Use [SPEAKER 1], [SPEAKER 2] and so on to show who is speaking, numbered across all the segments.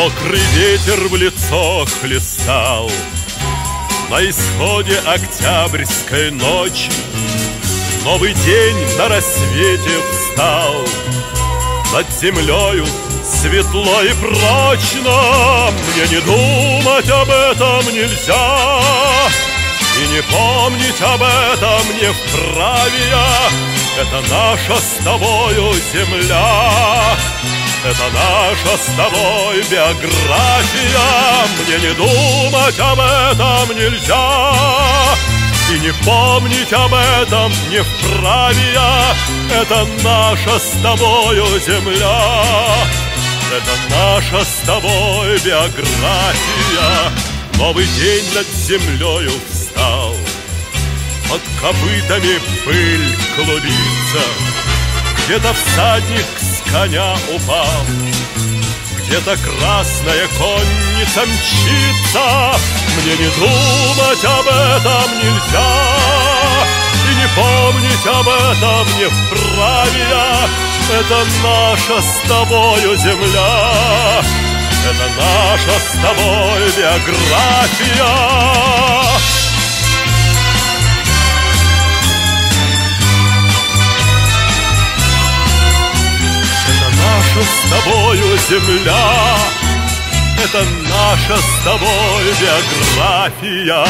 [SPEAKER 1] Мокрый ветер в лицо хлестал. На исходе октябрьской ночи новый день на рассвете встал. Над землею светло и прочно, мне не думать об этом нельзя. И не помнить об этом не вправе я. Это наша с тобою земля, это наша с тобой биография. Мне не думать об этом нельзя. И не помнить об этом не вправе я. Это наша с тобою земля, это наша с тобой биография. Новый день над землею встал, под копытами пыль клубится. Где-то всадник с коня упал, где-то красная конница мчится. Мне не думать об этом нельзя. И не помнить об этом не вправе я. Это наша с тобою земля, это наша с тобой биография. Это наша с тобою земля, это наша с тобой биография.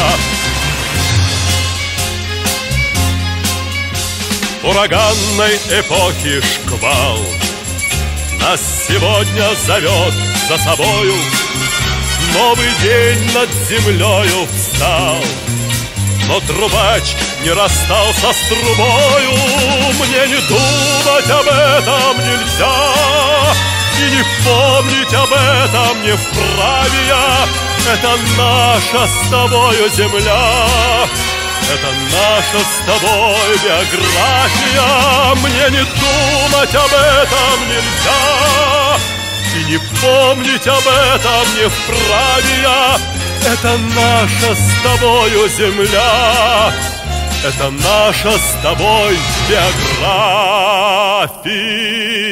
[SPEAKER 1] Ураганной эпохи шквал нас сегодня зовет за собою. Новый день над землею встал, но трубач не расстался с трубою. Мне не думать об этом нельзя. И не помнить об этом не вправе я. Это наша с тобою земля, это наша с тобой биография. Мне не думать об этом нельзя. И не помнить об этом не вправе я. Это наша с тобою земля, это наша с тобой биография.